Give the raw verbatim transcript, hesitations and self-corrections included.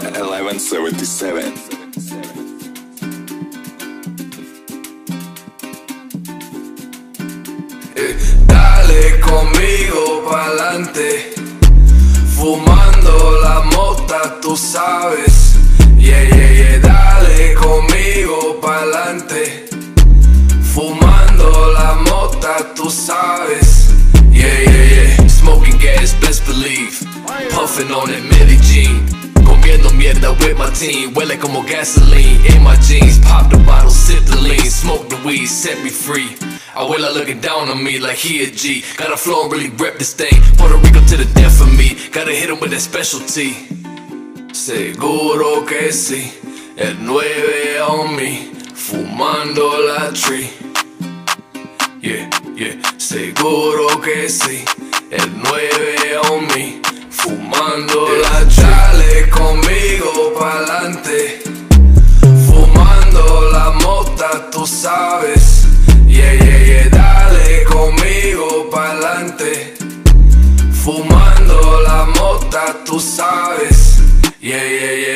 eleven seventy-seven. Eh, dale conmigo pa'lante, fumando la mota, tú sabes. Yeah, yeah, yeah, dale conmigo pa'lante, fumando la mota, tú sabes. Yeah, yeah, yeah, smoking gas, best believe. Puffing on that Medellin, comiendo mierda with my team. Huele como gasoline in my jeans. Pop the bottle, sip the lean, smoke the weed, set me free. Abuela looking down on me like he a G. Got a flow and really rep this thing. Puerto Rico to the death for me. Gotta hit him with that specialty. Seguro que sí, el nueve on me, fumando la tree. Yeah, yeah, seguro que sí, el nueve on me, fumando la tree. Dale conmigo pa'lante, fumando la mota, tú sabes. Yeah, yeah, yeah, dale conmigo pa'lante, fumando la mota, tú sabes. Yeah, yeah, yeah.